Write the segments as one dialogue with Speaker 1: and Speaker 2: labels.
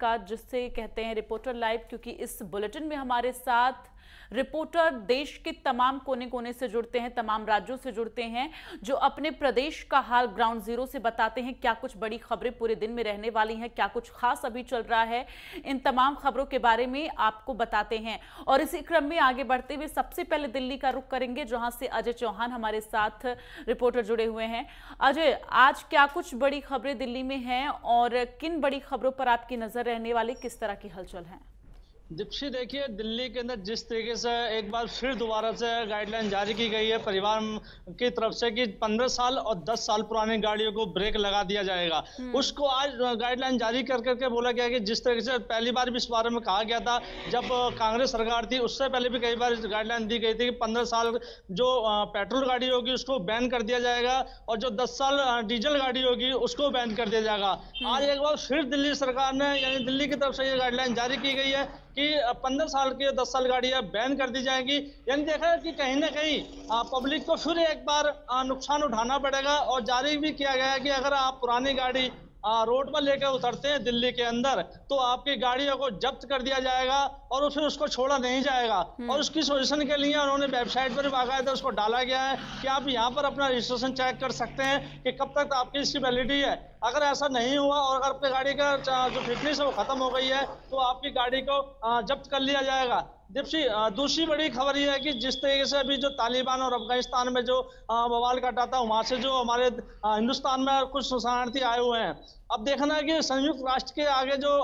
Speaker 1: का, जिससे कहते हैं रिपोर्टर लाइव, क्योंकि इस बुलेटिन में हमारे साथ रिपोर्टर देश के तमाम कोने कोने से जुड़ते हैं, तमाम राज्यों से जुड़ते हैं, जो अपने प्रदेश का हाल ग्राउंड जीरो से बताते हैं। क्या कुछ बड़ी खबरें पूरे दिन में रहने वाली हैं, क्या कुछ खास अभी चल रहा है, इन तमाम खबरों के बारे में आपको बताते हैं। और इसी क्रम में आगे बढ़ते हुए सबसे पहले दिल्ली का रुख करेंगे, जहां से अजय चौहान हमारे साथ रिपोर्टर जुड़े हुए हैं। अजय, आज क्या कुछ बड़ी खबरें दिल्ली में हैं और किन बड़ी खबरों पर आपकी नजर रहने वाली, किस तरह की हलचल है?
Speaker 2: दीप्ति, देखिए, दिल्ली के अंदर जिस तरीके से एक बार फिर दोबारा से गाइडलाइन जारी की गई है परिवार की तरफ से कि 15 साल और 10 साल पुरानी गाड़ियों को ब्रेक लगा दिया जाएगा, उसको आज गाइडलाइन जारी कर करके बोला गया कि जिस तरीके से पहली बार भी इस बारे में कहा गया था जब कांग्रेस सरकार थी, उससे पहले भी कई बार गाइडलाइन दी गई थी कि 15 साल जो पेट्रोल गाड़ी होगी उसको बैन कर दिया जाएगा और जो 10 साल डीजल गाड़ी होगी उसको बैन कर दिया जाएगा। आज एक बार फिर दिल्ली सरकार ने, यानी दिल्ली की तरफ से ये गाइडलाइन जारी की गई है कि 15 साल की 10 साल गाड़ियां बैन कर दी जाएंगी। यानी देखा है कि कहीं ना कहीं पब्लिक को फिर एक बार नुकसान उठाना पड़ेगा। और जारी भी किया गया है कि अगर आप पुरानी गाड़ी रोड पर लेकर उतरते हैं दिल्ली के अंदर, तो आपकी गाड़ियों को जब्त कर दिया जाएगा और फिर उसको छोड़ा नहीं जाएगा। और उसकी सोल्यूशन के लिए उन्होंने वेबसाइट पर बाकायदा उसको डाला गया है कि आप यहाँ पर अपना रजिस्ट्रेशन चेक कर सकते हैं कि कब तक आपकी इसकी वैलिडिटी है। अगर ऐसा नहीं हुआ और अगर आपकी गाड़ी का जो फिटनेस है वो खत्म हो गई है, तो आपकी गाड़ी को जब्त कर लिया जाएगा। दीप्ति, दूसरी बड़ी खबर यह है कि जिस तरीके से अभी जो तालिबान और अफगानिस्तान में जो बवाल काटा था, वहां से जो हमारे हिंदुस्तान में कुछ शरणार्थी आए हुए हैं, अब देखना है कि संयुक्त राष्ट्र के आगे जो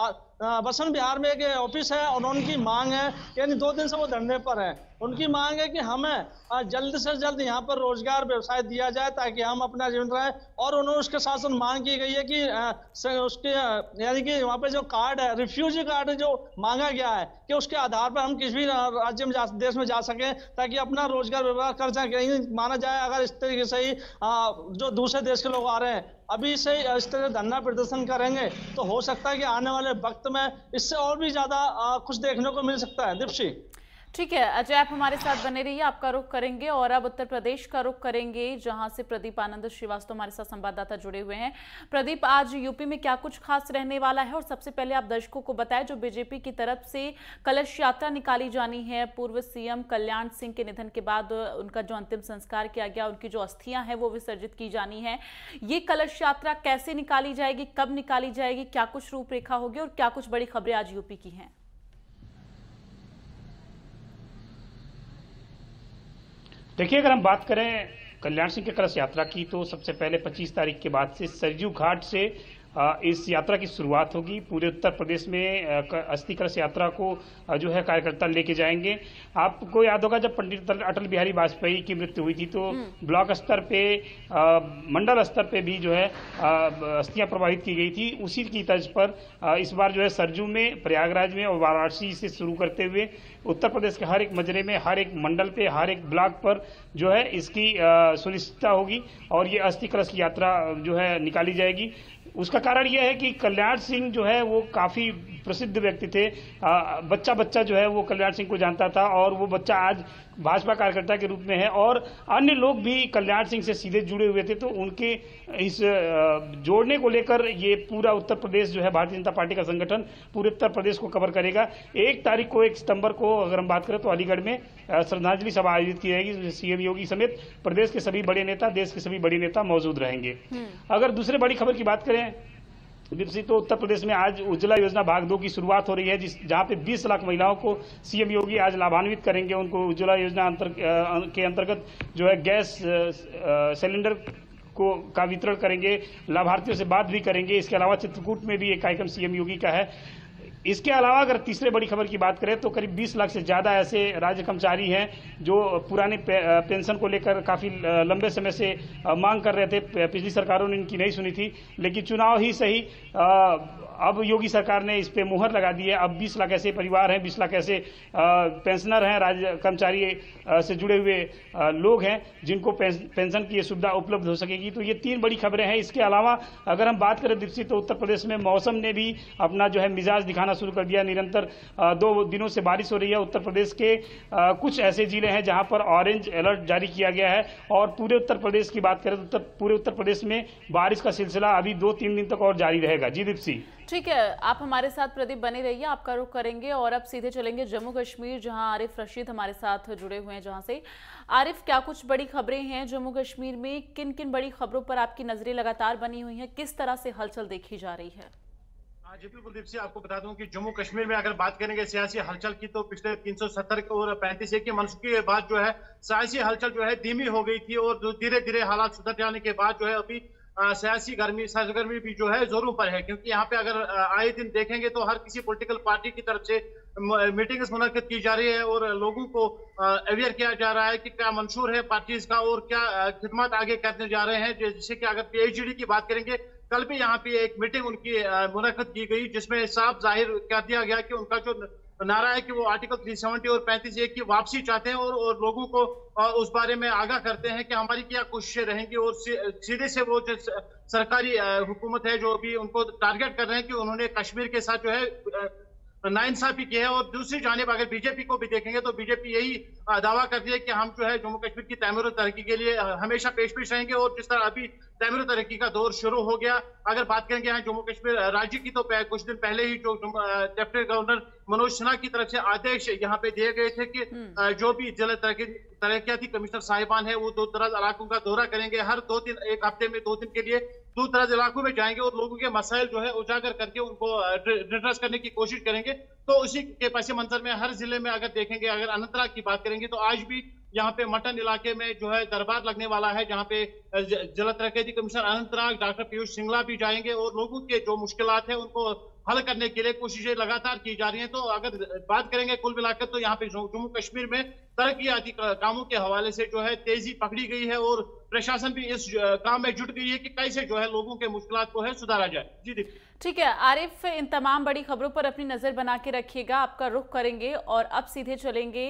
Speaker 2: बसन बिहार में एक ऑफिस है और उनकी मांग है, यानी 2 दिन से वो धरने पर है, उनकी मांग है कि हमें जल्द से जल्द यहाँ पर रोजगार व्यवसाय दिया जाए ताकि हम अपना जीवन रहे। और उन्होंने उसके साथ साथ मांग की गई है कि उसके यानी कि वहाँ पे जो कार्ड है, रिफ्यूजी कार्ड जो मांगा गया है, कि उसके आधार पर हम किसी भी राज्य में देश में जा सकें ताकि अपना रोजगार व्यवहार कर सकें। माना जाए अगर इस तरीके से ही जो दूसरे देश के लोग आ रहे हैं अभी से इस तरह धरना प्रदर्शन करेंगे, तो हो सकता है कि आने वाले वक्त में इससे और भी ज्यादा कुछ देखने को मिल सकता है। दीप्ति,
Speaker 1: ठीक है अजय, आप हमारे साथ बने रहिए, आपका रुख करेंगे। और अब उत्तर प्रदेश का रुख करेंगे, जहां से प्रदीप आनंद श्रीवास्तव हमारे साथ संवाददाता जुड़े हुए हैं। प्रदीप, आज यूपी में क्या कुछ खास रहने वाला है? और सबसे पहले आप दर्शकों को बताएं, जो बीजेपी की तरफ से कलश यात्रा निकाली जानी है, पूर्व सीएम कल्याण सिंह के निधन के बाद उनका जो अंतिम संस्कार किया गया, उनकी जो अस्थियां हैं वो विसर्जित की जानी है। ये कलश यात्रा कैसे निकाली जाएगी, कब निकाली जाएगी, क्या कुछ रूपरेखा होगी और क्या कुछ बड़ी खबरें आज यूपी की हैं?
Speaker 3: देखिए, अगर हम बात करें कल्याण सिंह के कलश यात्रा की, तो सबसे पहले 25 तारीख के बाद से सरयू घाट से इस यात्रा की शुरुआत होगी। पूरे उत्तर प्रदेश में अस्थि कलश यात्रा को जो है कार्यकर्ता लेके जाएंगे। आपको याद होगा जब पंडित अटल बिहारी वाजपेयी की मृत्यु हुई थी, तो ब्लॉक स्तर पे, मंडल स्तर पे भी जो है अस्थियां प्रवाहित की गई थी। उसी की तर्ज पर इस बार जो है सरयू में, प्रयागराज में और वाराणसी से शुरू करते हुए उत्तर प्रदेश के हर एक मजरे में, हर एक मंडल पे, हर एक ब्लॉक पर जो है इसकी सुनिश्चितता होगी और ये अस्थि कलश यात्रा जो है निकाली जाएगी। उसका कारण यह है कि कल्याण सिंह जो है वो काफी प्रसिद्ध व्यक्ति थे। बच्चा बच्चा जो है वो कल्याण सिंह को जानता था और वो बच्चा आज भाजपा कार्यकर्ता के रूप में है और अन्य लोग भी कल्याण सिंह से सीधे जुड़े हुए थे। तो उनके इस जोड़ने को लेकर ये पूरा उत्तर प्रदेश जो है भारतीय जनता पार्टी का संगठन पूरे उत्तर प्रदेश को कवर करेगा। 1 तारीख को, 1 सितंबर को अगर हम बात करें तो अलीगढ़ में श्रद्धांजलि सभा आयोजित की जाएगी। सीएम योगी समेत प्रदेश के सभी बड़े नेता, देश के सभी बड़े नेता मौजूद रहेंगे। अगर दूसरे बड़ी खबर की बात करें दीप्ति, तो उत्तर प्रदेश में आज उज्ज्वला योजना भाग 2 की शुरुआत हो रही है, जहां पे 20 लाख महिलाओं को सीएम योगी आज लाभान्वित करेंगे। उनको उज्ज्वला योजना के अंतर्गत जो है गैस सिलेंडर का वितरण करेंगे, लाभार्थियों से बात भी करेंगे। इसके अलावा चित्रकूट में भी एक कार्यक्रम सीएम योगी का है। इसके अलावा अगर तीसरे बड़ी खबर की बात करें तो करीब 20 लाख से ज्यादा ऐसे राज्य कर्मचारी हैं जो पुराने पेंशन को लेकर काफी लंबे समय से मांग कर रहे थे। पिछली सरकारों ने इनकी नहीं सुनी थी, लेकिन चुनाव ही सही अब योगी सरकार ने इस पे मुहर लगा दी है। अब 20 लाख ऐसे परिवार हैं, 20 लाख ऐसे पेंशनर हैं, राज्य कर्मचारी से जुड़े हुए लोग हैं जिनको पेंशन की ये सुविधा उपलब्ध हो सकेगी। तो ये 3 बड़ी खबरें हैं। इसके अलावा अगर हम बात करें दीप्ति, तो उत्तर प्रदेश में मौसम ने भी अपना जो है मिजाज दिखाना शुरू कर दिया। निरंतर 2 दिनों से बारिश हो रही है। उत्तर प्रदेश के कुछ ऐसे जिले हैं जहां पर ऑरेंज अलर्ट जारी किया गया है और पूरे उत्तर प्रदेश की बात करें तो पूरे उत्तर प्रदेश में बारिश का सिलसिला अभी 2-3 दिन तक और जारी रहेगा। जी दीप्ति।
Speaker 1: ठीक है, आप हमारे साथ प्रदीप बने रहिए, आपका रुख करेंगे और अब सीधे चलेंगे जम्मू कश्मीर, जहां आरिफ रशीद हमारे साथ जुड़े हुए हैं। जहां से आरिफ, क्या कुछ बड़ी खबरें हैं जम्मू कश्मीर में? किन किन बड़ी खबरों पर आपकी नजरें लगातार बनी हुई हैं? किस तरह से हलचल देखी जा रही है?
Speaker 4: जी बिल्कुल दीप्ति, आपको बता दूं कि जम्मू कश्मीर में अगर बात करेंगे सियासी हलचल की, तो पिछले 370 और 35 के मनसूखे के बाद जो है सियासी हलचल जो है धीमी हो गई थी और धीरे धीरे हालात सुधर जाने के बाद जो है अभी सियासी सरगर्मी भी जो है जोरों पर है। क्योंकि यहाँ पे अगर आए दिन देखेंगे तो हर किसी पॉलिटिकल पार्टी की तरफ से मीटिंग्स मुनक्किद की जा रही है और लोगों को अवेयर किया जा रहा है कि क्या मंशूर है पार्टीज का और क्या खिदमत आगे करने जा रहे हैं। जैसे कि अगर PhD की बात करेंगे, कल भी यहाँ पे एक मीटिंग उनकी मुनक्किद की गई जिसमें साफ जाहिर कर दिया गया कि उनका जो नारा है कि वो आर्टिकल 370 और 35A की वापसी चाहते हैं और लोगों को उस बारे में आगाह करते हैं कि हमारी क्या कोशिशें रहेंगी। और सीधे से वो जो सरकारी हुकूमत है जो भी उनको टारगेट कर रहे हैं कि उन्होंने कश्मीर के साथ जो है नाइंसाफी की है। और दूसरी जानिब अगर बीजेपी को भी देखेंगे तो बीजेपी यही दावा करती है कि हम जो है जम्मू कश्मीर की तैमीर और तरक्की के लिए हमेशा पेश रहेंगे। और जिस तरह अभी तैमीर और तरक्की का दौर शुरू हो गया, अगर बात करेंगे यहाँ जम्मू कश्मीर राज्य की, तो कुछ दिन पहले ही जो लेफ्टिनेंट गवर्नर मनोज सिन्हा की तरफ से आदेश यहाँ पे दिए गए थे कि जो भी जिला तरक्याती कमिश्नर साहिबान है वो दूर दराज इलाकों का दौरा करेंगे, हर एक हफ्ते में 2 दिन के लिए दूर दराज इलाकों में जाएंगे और लोगों के मसाइल जो है उजागर करके उनको रिड्रेस करने की कोशिश करेंगे। तो उसी के पस मंजर में हर जिले में अगर देखेंगे, अगर अनंतनाग की बात करेंगे तो आज भी यहाँ पे मटन इलाके में जो है दरबार लगने वाला है, जहाँ पे जिला तरक्याती कमिश्नर अनंतनाग डॉक्टर पीयूष सिंगला भी जाएंगे और लोगों के जो मुश्किलात है उनको हल करने के लिए कोशिशें लगातार की जा रही हैं। तो अगर बात करेंगे कुल मिलाकर तो यहाँ पे जम्मू कश्मीर में तरक्याती कामों के हवाले से जो है तेजी पकड़ी गई है और प्रशासन भी इस काम में जुट गई है कि कैसे जो है लोगों के मुश्किलात को है सुधारा जाए। जी देखिए,
Speaker 1: ठीक है आरिफ, इन तमाम बड़ी खबरों पर अपनी नजर बना के रखिएगा, आपका रुख करेंगे और अब सीधे चलेंगे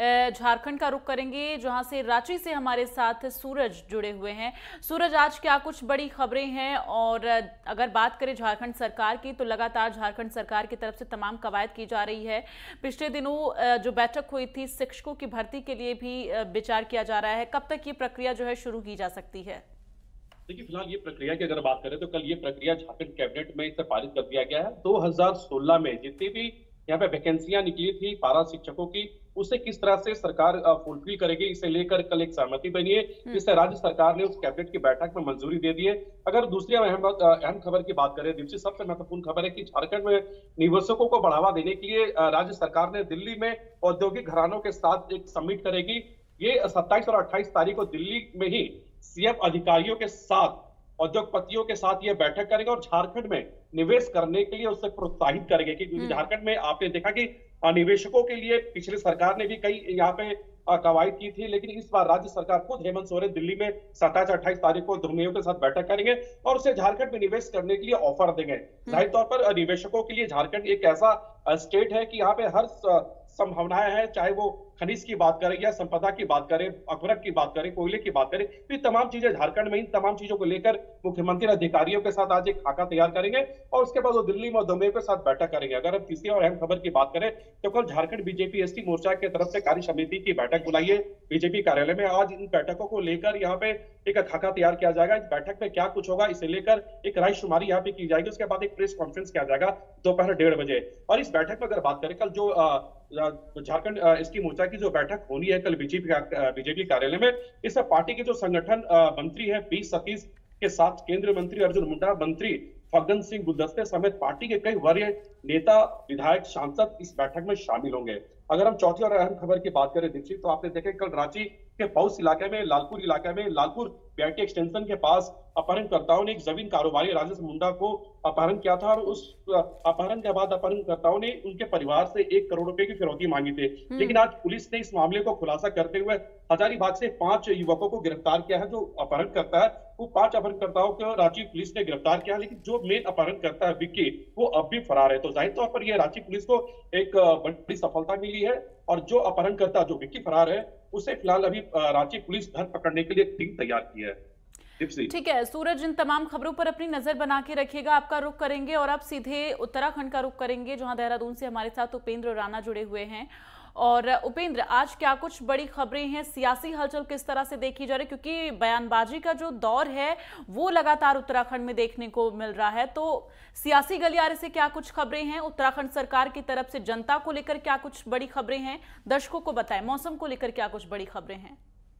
Speaker 1: झारखंड का रुख करेंगे, जहां से रांची से हमारे साथ सूरज जुड़े हुए हैं। सूरज, आज क्या कुछ बड़ी खबरें हैं? और अगर बात करें झारखंड सरकार की, तो लगातार झारखंड सरकार की तरफ से तमाम कवायद की जा रही है। पिछले दिनों जो बैठक हुई थी, शिक्षकों की भर्ती के लिए भी विचार किया जा रहा है। कब तक ये प्रक्रिया जो है शुरू की जा सकती है?
Speaker 5: देखिए, फिलहाल ये प्रक्रिया की अगर बात करें तो कल ये प्रक्रिया झारखंड कैबिनेट में इसे पारित कर दिया गया है। 2016 में जितनी भी यहाँ पे वैकेंसियां निकली थी पारा शिक्षकों की, उसे किस तरह से सरकार फुलफिल करेगी, इसे लेकर कल एक सहमति बनी है, जिससे राज्य सरकार ने उस कैबिनेट की बैठक में मंजूरी दे दी है। अगर दूसरी अहम खबर की बात करें दीप्ति, सबसे महत्वपूर्ण खबर है कि झारखंड में निवेशकों को बढ़ावा देने के लिए राज्य सरकार ने दिल्ली में औद्योगिक घरानों के साथ एक समिट करेगी। ये 27 और 28 तारीख को दिल्ली में ही CM अधिकारियों के साथ, उद्योगपतियों के साथ ये बैठक करेंगे और झारखंड में निवेश करने के लिए उससे प्रोत्साहित करेंगे। क्योंकि झारखंड में आपने देखा कि निवेशकों के लिए पिछली सरकार ने भी कई यहाँ पे कवायद की थी, लेकिन इस बार राज्य सरकार खुद हेमंत सोरेन दिल्ली में 27-28 तारीख को उद्यमियों के साथ बैठक करेंगे और उसे झारखंड में निवेश करने के लिए ऑफर देंगे। जाहिर तौर पर निवेशकों के लिए झारखंड एक ऐसा स्टेट है कि यहाँ पे हर संभावनाएं हैं, चाहे वो खनिज की बात करें या संपदा की बात करें, अखबार की बात करें, कोयले की बात करें, तो ये तमाम चीजें झारखंड में, इन तमाम चीजों को लेकर मुख्यमंत्री अधिकारियों के साथ आज एक खाका तैयार करेंगे और उसके बाद वो दिल्ली में उद्यमियों के साथ बैठक करेंगे। अगर हम तीसरी और अहम खबर की बात करें तो कल झारखंड बीजेपी ST मोर्चा की तरफ से कार्य समिति की बैठक बुलाई है बीजेपी कार्यालय में। आज इन बैठकों को लेकर यहाँ पे एक खाका तैयार किया जाएगा। इस बैठक में क्या कुछ होगा, इसे लेकर एक रायशुमारी यहाँ पे की जाएगी। उसके बाद एक प्रेस कॉन्फ्रेंस किया जाएगा दोपहर 1:30 बजे। और इस बैठक में अगर बात करें, कल जो झारखंड ST मोर्चा की जो बैठक होनी है कल बीजेपी कार्यालय में, इस पार्टी के जो संगठन मंत्री है पी सतीश के साथ केंद्रीय मंत्री अर्जुन मुंडा, मंत्री फग्गन सिंह गुलदस्ते समेत पार्टी के कई वरीय नेता, विधायक, सांसद इस बैठक में शामिल होंगे। अगर हम चौथी और अहम खबर की बात करें दीक्षित, तो आपने देखे कल रांची के पौस इलाके में, लालपुर इलाके में, लालपुर BIT एक्सटेंशन के पास अपहरणकर्ताओं ने एक जमीन कारोबारी राजेश मुंडा को अपहरण किया था और उस अपहरण के बाद अपहरणकर्ताओं ने उनके परिवार से 1 करोड़ रुपए की फिरौती मांगी थी। लेकिन आज पुलिस ने इस मामले को खुलासा करते हुए हजारीबाग से 5 युवकों को गिरफ्तार किया है। जो अपहरण करता है वो 5 अपहरणकर्ताओं को रांची पुलिस ने गिरफ्तार किया, लेकिन जो मेन अपहरण करता है विक्की, वो अब भी फरार है। तो जाहिर तौर पर यह रांची पुलिस को एक बड़ी सफलता मिली है और जो अपहरणकर्ता जो विक्की फरार है, उसे फिलहाल अभी रांची पुलिस धर पकड़ने के लिए टीम तैयार की है।
Speaker 1: ठीक है सूरज, इन तमाम खबरों पर अपनी नजर बना के रखिएगा। आपका रुख करेंगे और अब सीधे उत्तराखंड का रुख करेंगे, जहां देहरादून से हमारे साथ उपेंद्र राणा जुड़े हुए हैं। और उपेंद्र, आज क्या कुछ बड़ी खबरें हैं, सियासी हलचल किस तरह से देखी जा रही है, क्योंकि बयानबाजी का जो दौर है वो लगातार उत्तराखंड में देखने को मिल रहा है, तो सियासी गलियारे से क्या कुछ खबरें हैं, उत्तराखंड सरकार की तरफ से जनता को लेकर क्या कुछ बड़ी खबरें हैं, दर्शकों को बताएं, मौसम को लेकर क्या कुछ बड़ी खबरें हैं?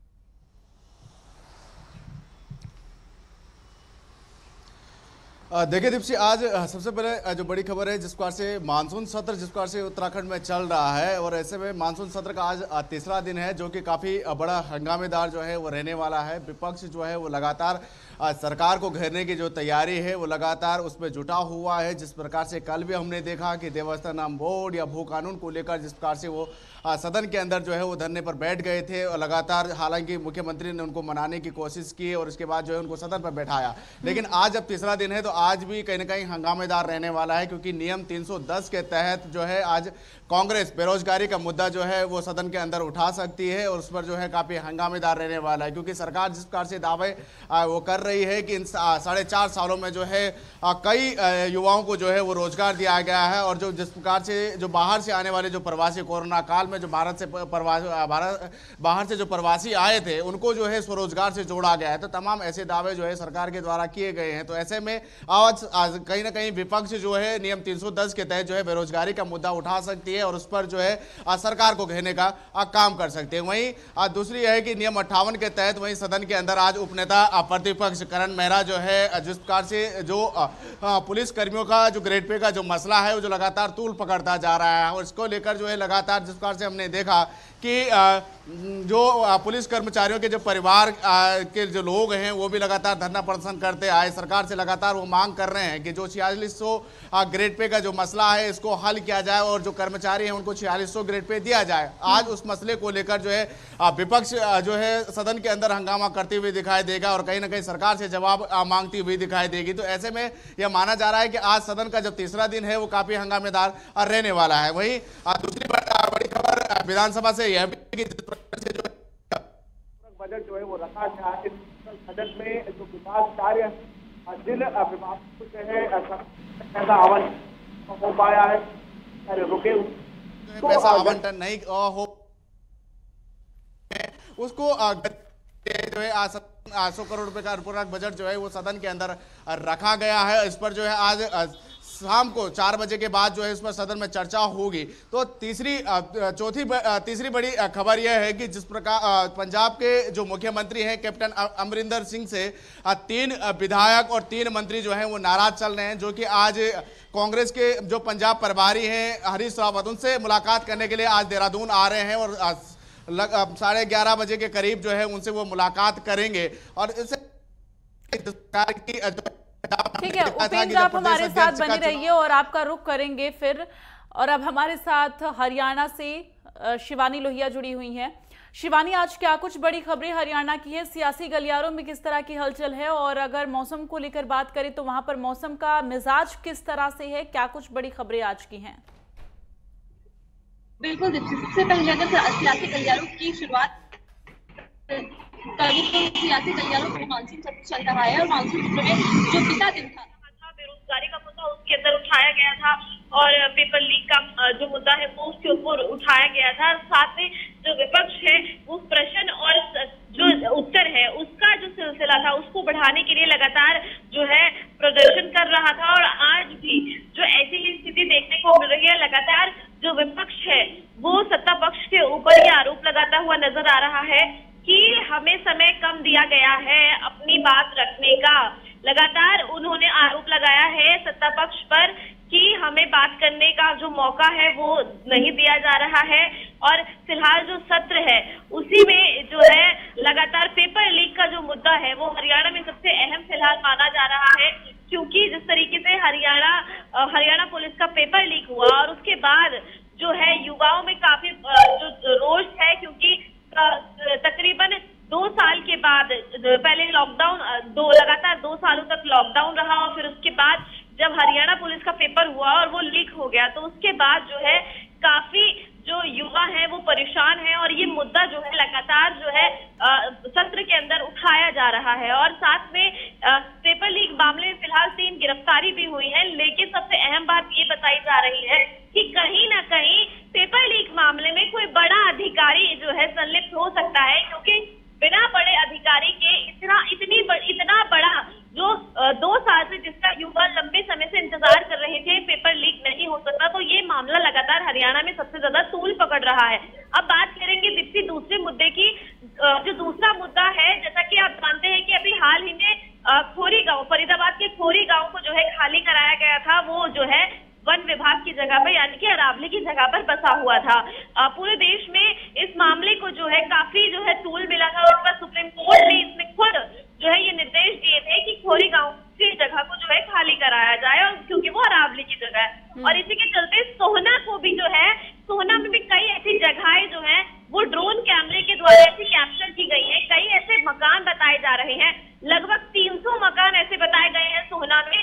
Speaker 6: देखिए दीप्ति, आज सबसे पहले जो बड़ी खबर है, जिस प्रकार से मानसून सत्र जिस प्रकार से उत्तराखंड में चल रहा है, और ऐसे में मानसून सत्र का आज तीसरा दिन है, जो कि काफ़ी बड़ा हंगामेदार जो है वो रहने वाला है। विपक्ष जो है वो लगातार सरकार को घेरने की जो तैयारी है वो लगातार उसमें जुटा हुआ है। जिस प्रकार से कल भी हमने देखा कि देवस्थान बोर्ड या भू कानून को लेकर जिस प्रकार से वो सदन के अंदर जो है वो धरने पर बैठ गए थे, और लगातार हालांकि मुख्यमंत्री ने उनको मनाने की कोशिश की और उसके बाद जो है उनको सदन पर बैठाया। लेकिन आज जब तीसरा दिन है तो आज भी कहीं ना कहीं हंगामेदार रहने वाला है, क्योंकि नियम 310 के तहत जो है आज कांग्रेस बेरोजगारी का मुद्दा जो है वो सदन के अंदर उठा सकती है, और उस पर जो है काफ़ी हंगामेदार रहने वाला है। क्योंकि सरकार जिस प्रकार से दावे वो कर रही है कि इन 4.5 सालों में जो है कई युवाओं को जो है वो रोजगार दिया गया है, और जो जिस प्रकार से जो बाहर से आने वाले जो प्रवासी, कोरोना काल में जो बाहर से जो प्रवासी आए थे उनको जो है स्वरोजगार से जोड़ा गया है, तो तमाम ऐसे दावे जो है सरकार के द्वारा किए गए हैं। तो ऐसे में आज कहीं ना कहीं विपक्ष जो है नियम 310 के तहत जो है बेरोजगारी का मुद्दा उठा सकती है और उस पर जो है सरकार को घेरने का काम कर सकते हैं। वहीं दूसरी है कि नियम 58 के तहत वहीं सदन के अंदर आज उपनेता प्रतिपक्ष करण मेहरा जो है जिस प्रकार से जो पुलिस कर्मियों का जो ग्रेड पे का जो मसला है वो जो लगातार तूल पकड़ता जा रहा है, और इसको लेकर जो है लगातार जिस प्रकार से हमने देखा कि जो पुलिस कर्मचारियों के जो परिवार के जो लोग हैं वो भी लगातार धरना प्रदर्शन करते आए। सरकार से लगातार वो मांग कर रहे हैं कि जो 4600 ग्रेड पे का जो मसला है इसको हल किया जाए, और जो कर्मचारी हैं उनको 4600 ग्रेड पे दिया जाए। आज उस मसले को लेकर जो है विपक्ष जो है सदन के अंदर हंगामा करते हुए दिखाई देगा, और कहीं ना कहीं सरकार से जवाब मांगती हुई दिखाई देगी। तो ऐसे में यह माना जा रहा है कि आज सदन का जो तीसरा दिन है वो काफी हंगामेदार रहने वाला है। वहीं दूसरी बड़ी खबर विधानसभा से यह भी कि
Speaker 7: बजट जो है वो रखा गया है सदन में, जो विकास कार्य जिन विभागों को जो है पैसा आवंटन हो पाया है, रुके
Speaker 6: पैसा आवंटन नहीं हो उसको जो है 800 करोड़ रुपए का पूरा बजट जो है वो सदन के अंदर रखा गया है। इस पर जो है आज शाम को 4 बजे के बाद जो है इस पर सदन में चर्चा होगी। तो तीसरी बड़ी खबर यह है कि जिस प्रकार पंजाब के जो मुख्यमंत्री हैं कैप्टन अमरिंदर सिंह से 3 विधायक और 3 मंत्री जो हैं वो नाराज चल रहे हैं, जो कि आज कांग्रेस के जो पंजाब प्रभारी हैं हरीश रावत उनसे मुलाकात करने के लिए आज देहरादून आ रहे हैं, और 11:30 बजे के करीब जो है उनसे वो मुलाकात करेंगे। और इससे
Speaker 1: ठीक है उपेंद्र, आप हमारे साथ बने रहिए और आपका रुख करेंगे फिर। और अब हमारे साथ हरियाणा से शिवानी लोहिया जुड़ी हुई हैं। शिवानी, आज क्या कुछ बड़ी खबरें हरियाणा की है, सियासी गलियारों में किस तरह की हलचल है, और अगर मौसम को लेकर बात करें तो वहां पर मौसम का मिजाज किस तरह से है, क्या कुछ बड़ी खबरें आज की हैं?
Speaker 8: बिल्कुल, सबसे पहले अगर सियासी गलियारों की शुरुआत सियासी गलियारों में मानसून सत्र चल रहा है, और मानसून सत्र में जो पिछला दिन था बेरोजगारी का मुद्दा उसके अंदर उठाया गया था, और पेपर लीक का जो मुद्दा है वो उसके ऊपर उठाया गया था। साथ में जो विपक्ष है वो प्रश्न और जो उत्तर है उसका जो सिलसिला था उसको बढ़ाने के लिए लगातार जो है प्रदर्शन कर रहा था, और आज भी जो ऐसी ही स्थिति देखने को मिल रही है। लगातार जो विपक्ष है वो सत्ता पक्ष के ऊपर ये आरोप लगाता हुआ नजर आ रहा है कि हमें समय कम दिया गया है अपनी बात रखने का। लगातार उन्होंने आरोप लगाया है सत्ता पक्ष पर कि हमें बात करने का जो मौका है वो नहीं दिया जा रहा है, और फिलहाल जो सत्र है उसी में जो है लगातार पेपर लीक का जो मुद्दा है वो हरियाणा में सबसे अहम फिलहाल माना जा रहा है, क्योंकि जिस तरीके से हरियाणा पुलिस का पेपर लीक हुआ और उसके बाद जो है युवाओं में काफी जो रोष है, क्योंकि तकरीबन 2 साल के बाद पहले लॉकडाउन लगातार 2 सालों तक लॉकडाउन रहा, और फिर उसके बाद जब हरियाणा पुलिस का पेपर हुआ और वो लीक हो गया तो उसके बाद जो है काफी जो युवा है वो परेशान है और ये मुद्दा जो है लगातार जो है सत्र के अंदर उठाया जा रहा है। और साथ में पेपर लीक मामले में फिलहाल 3 गिरफ्तारी भी हुई है, लेकिन सबसे अहम बात ये बताई जा रही है कि कहीं ना कहीं पेपर लीक मामले में कोई बड़ा अधिकारी जो है संलिप्त हो सकता है, क्योंकि बिना बड़े अधिकारी के इतना बड़ा जो 2 साल से जिसका युवा लंबे समय से इंतजार कर रहे थे पेपर लीक नहीं हो सकता। तो ये मामला लगातार हरियाणा में सबसे ज्यादा तूल पकड़ रहा है। अब बात करेंगे दीप्ति दूसरे मुद्दे की। जो दूसरा मुद्दा है, जैसा कि आप जानते हैं कि अभी हाल ही में खोरी गांव, फरीदाबाद के खोरी गांव को जो है खाली कराया गया था, वो जो है वन विभाग की जगह पर यानी कि अरावली की जगह पर बसा हुआ था। पूरे देश में इस मामले को जो है काफी जो है तूल मिला था और सुप्रीम कोर्ट ने इसमें खुद जो है ये निर्देश दिए थे कि खोरी गांव की जगह को जो है खाली कराया जाए, और क्योंकि वो अरावली की जगह है। और इसी के चलते सोहना को भी जो है, सोहना में भी कई ऐसी जगहें जो है वो ड्रोन कैमरे के द्वारा ऐसी कैप्चर की गई है। कई ऐसे मकान बताए जा रहे हैं, लगभग 300 मकान ऐसे बताए गए हैं सोहना में,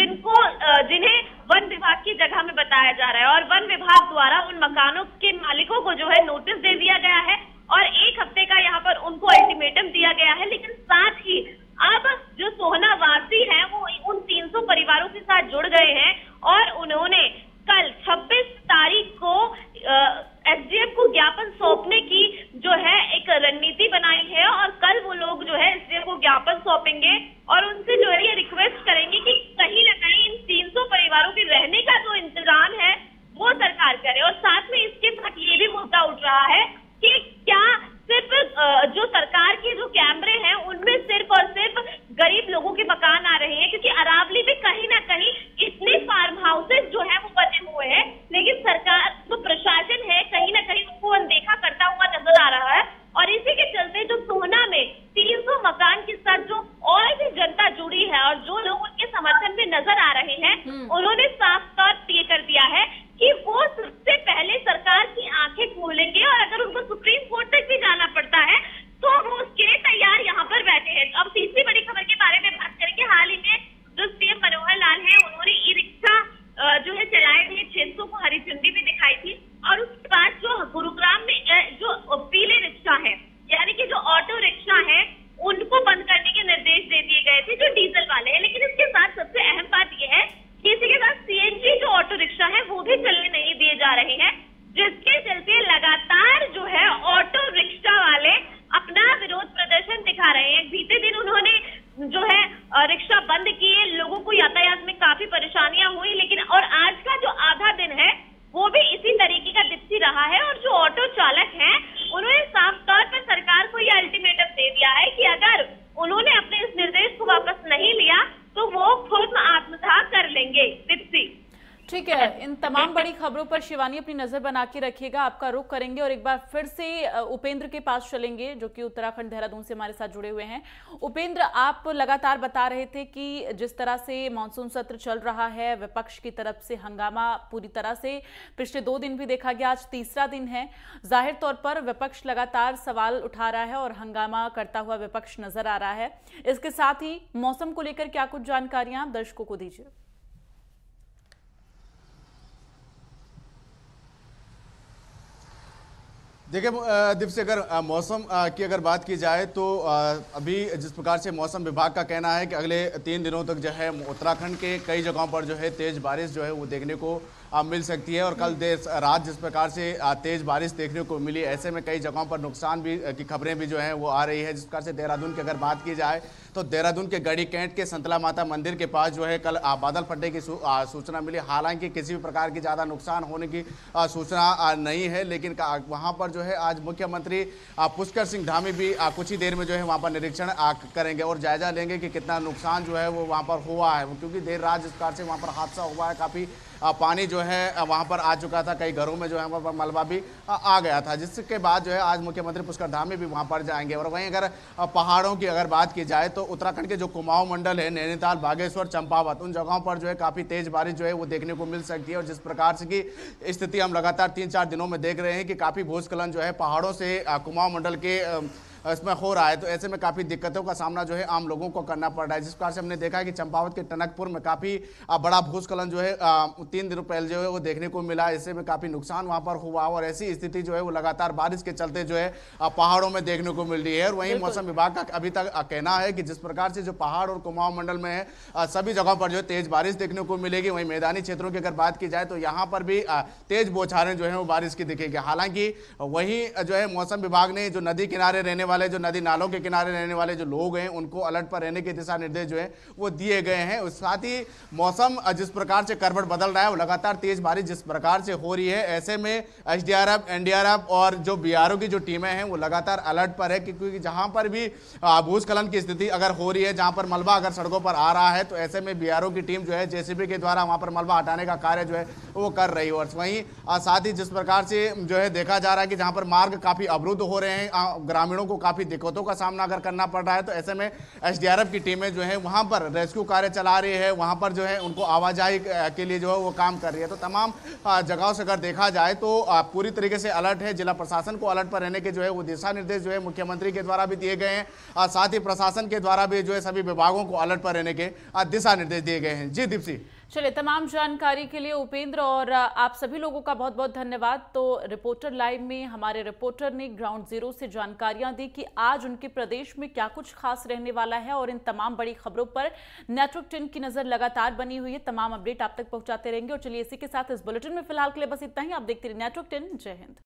Speaker 8: जिन्हें वन विभाग की जगह में बताया जा रहा है। और वन विभाग द्वारा उन मकानों के मालिकों को जो है नोटिस दे दिया गया है और 1 हफ्ते का यहाँ पर उनको अल्टीमेटम दिया गया है। लेकिन साथ ही अब जो सोहना वासी हैं वो उन 300 परिवारों के साथ जुड़ गए हैं और उन्होंने कल 26 तारीख को एसडीएम को ज्ञापन सौंपने की जो है एक रणनीति बनाई है। और कल वो लोग जो है एसडीएम को ज्ञापन सौंपेंगे और उनसे जो है ये रिक्वेस्ट करेंगे कि कहीं ना कहीं इन 300 परिवारों के रहने का जो इंतजाम है वो सरकार करे। और साथ में इसके साथ ये भी मुद्दा उठ रहा है कि क्या सिर्फ जो सरकार के जो कैमरे हैं उनमें सिर्फ और सिर्फ गरीब लोगों के मकान आ रहे हैं, क्योंकि अरावली में कहीं ना कहीं इतने फार्म हाउसेस जो है वो बने हुए हैं, लेकिन सरकार जो प्रशासन है कहीं ना कहीं उनको अनदेखा करता हुआ नजर आ रहा है। और इसी के चलते जो सोहना में 300 मकान के साथ जो और भी जनता जुड़ी है और जो लोग उनके समर्थन में नजर आ रहे हैं, उन्होंने साफ तौर ये कर दिया है कि वो सबसे पहले सरकार की आंखें खोलेंगे और अगर उनको सुप्रीम कोर्ट तक भी जाना पड़ता है तो वो उसके लिए तैयार यहाँ पर बैठे हैं। अब तीसरी बड़ी खबर के बारे में बात करेंगे। हाल ही में जो सीएम मनोहर लाल है उन्होंने ई रिक्शा जो है चलाए थे, 600 को हरी झंडी भी दिखाई थी। और उसके बाद जो गुरुग्राम में जो पीले रिक्शा है यानी कि जो ऑटो रिक्शा है उनको बंद करने के निर्देश दे दिए गए थे, जो डीजल वाले हैं। लेकिन इसके साथ सबसे अहम बात यह है कि इसी के साथ सीएनजी जो ऑटो रिक्शा है वो भी चलने नहीं दिए जा रहे हैं, जिसके चलते लगातार जो है ऑटो रिक्शा वाले अपना विरोध प्रदर्शन दिखा रहे हैं। बीते दिन उन्होंने जो है रिक्शा बंद किए, लोगों को यातायात में काफी परेशानियां हुई, लेकिन और आज का जो आधा दिन है वो भी इसी तरीके का दिप्ति रहा है। और जो ऑटो चालक हैं उन्होंने साफ तौर पर सरकार को यह अल्टीमेटम दे दिया है कि अगर उन्होंने अपने इस निर्देश को वापस नहीं लिया तो वो खुद आत्मदाह कर लेंगे। दिप्ति,
Speaker 1: ठीक है, इन तमाम बड़ी खबरों पर शिवानी अपनी नजर बना के रखिएगा। आपका रुख करेंगे और एक बार फिर से उपेंद्र के पास चलेंगे जो कि उत्तराखंड देहरादून से हमारे साथ जुड़े हुए हैं। उपेंद्र, आप लगातार बता रहे थे कि जिस तरह से मानसून सत्र चल रहा है, विपक्ष की तरफ से हंगामा पूरी तरह से पिछले 2 दिन भी देखा गया, आज तीसरा दिन है। जाहिर तौर पर विपक्ष लगातार सवाल उठा रहा है और हंगामा करता हुआ विपक्ष नजर आ रहा है। इसके साथ ही मौसम को लेकर क्या कुछ जानकारियां आप दर्शकों को दीजिए।
Speaker 6: देखिए दीप्ति, अगर मौसम की अगर बात की जाए तो अभी जिस प्रकार से मौसम विभाग का कहना है कि अगले 3 दिनों तक जो है उत्तराखंड के कई जगहों पर जो है तेज बारिश जो है वो देखने को मिल सकती है। और कल देर रात जिस प्रकार से तेज बारिश देखने को मिली, ऐसे में कई जगहों पर नुकसान भी की खबरें भी जो हैं वो आ रही है। जिस प्रकार से देहरादून की अगर बात की जाए तो देहरादून के गढ़ी कैंट के संतला माता मंदिर के पास जो है कल बादल फटने की सूचना मिली। हालांकि किसी भी प्रकार की ज़्यादा नुकसान होने की सूचना नहीं है, लेकिन वहाँ पर जो है आज मुख्यमंत्री पुष्कर सिंह धामी भी कुछ ही देर में जो है वहाँ पर निरीक्षण करेंगे और जायजा लेंगे कि कितना नुकसान जो है वो वहाँ पर हुआ है, क्योंकि देर रात जिस प्रकार से वहाँ पर हादसा हुआ है, काफ़ी पानी जो है वहाँ पर आ चुका था, कई घरों में जो है वहाँ पर मलबा भी आ गया था, जिसके बाद जो है आज मुख्यमंत्री पुष्कर धामी भी वहाँ पर जाएंगे। और वहीं अगर पहाड़ों की अगर बात की जाए तो उत्तराखंड के जो कुमाऊं मंडल है, नैनीताल, बागेश्वर, चंपावत, उन जगहों पर जो है काफ़ी तेज बारिश जो है वो देखने को मिल सकती है। और जिस प्रकार से की स्थिति हम लगातार 3-4 दिनों में देख रहे हैं कि काफ़ी भूस्खलन जो है पहाड़ों से कुमाऊं मंडल के इसमें हो रहा है, तो ऐसे में काफी दिक्कतों का सामना जो है आम लोगों को करना पड़ रहा है। जिस प्रकार से हमने देखा है कि चंपावत के टनकपुर में काफी बड़ा भूस्खलन जो है 3 दिन पहले जो है वो देखने को मिला। ऐसे में काफी नुकसान वहां पर हुआ और ऐसी स्थिति जो है वो लगातार बारिश के चलते जो है पहाड़ों में देखने को मिल रही है। और वहीं मौसम विभाग का अभी तक कहना है कि जिस प्रकार से जो पहाड़ और कुमाऊं मंडल में है सभी जगहों पर जो है तेज बारिश देखने को मिलेगी। वहीं मैदानी क्षेत्रों की अगर बात की जाए तो यहाँ पर भी तेज बौछारें जो है वो बारिश की दिखेगी। हालांकि वही जो है मौसम विभाग ने जो नदी किनारे रहने वाले, जो नदी नालों के किनारे रहने वाले जो लोग हैं उनको अलर्ट पर रहने के दिशा निर्देश जो है वो दिए गए हैं। उस साथ ही मौसम जिस प्रकार से करवट बदल रहा है, वो लगातार तेज बारिश जिस प्रकार से हो रही है, ऐसे में एसडीआरएफ, एनडीआरएफ और जो बीआरओ की जो टीमें हैं वो लगातार अलर्ट पर है, क्योंकि जहां पर भी भूस्खलन की स्थिति अगर हो रही है, जहां पर मलबा अगर सड़कों पर आ रहा है, तो ऐसे में बीआरओ की टीम जो है जेसीबी के द्वारा वहां पर मलबा हटाने का कार्य जो है वो कर रही है। और वहीं साथ ही जिस प्रकार से जो है देखा जा रहा है कि जहां पर मार्ग काफी अवरुद्ध हो रहे हैं, ग्रामीणों को काफी दिक्कतों का सामना अगर करना पड़ रहा है, तो ऐसे में एसडीआरएफ की टीमें जो है वहां पर रेस्क्यू कार्य चला रही है, वहां पर जो है उनको आवाजाही के लिए जो है वो काम कर रही है। तो तमाम जगहों से अगर देखा जाए तो पूरी तरीके से अलर्ट है। जिला प्रशासन को अलर्ट पर रहने के जो है वो दिशा निर्देश जो है मुख्यमंत्री के द्वारा भी दिए गए हैं, साथ ही प्रशासन के द्वारा भी जो है सभी विभागों को अलर्ट पर रहने के दिशा निर्देश दिए गए हैं। जी दीप्ति।
Speaker 1: चलिए, तमाम जानकारी के लिए उपेंद्र और आप सभी लोगों का बहुत बहुत धन्यवाद। तो रिपोर्टर लाइव में हमारे रिपोर्टर ने ग्राउंड जीरो से जानकारियां दी कि आज उनके प्रदेश में क्या कुछ खास रहने वाला है, और इन तमाम बड़ी खबरों पर नेटवर्क 10 की नजर लगातार बनी हुई है। तमाम अपडेट आप तक पहुंचाते रहेंगे। और चलिए, इसी के साथ इस बुलेटिन में फिलहाल के लिए बस इतना ही। आप देखते रहिए नेटवर्क 10। जय हिंद।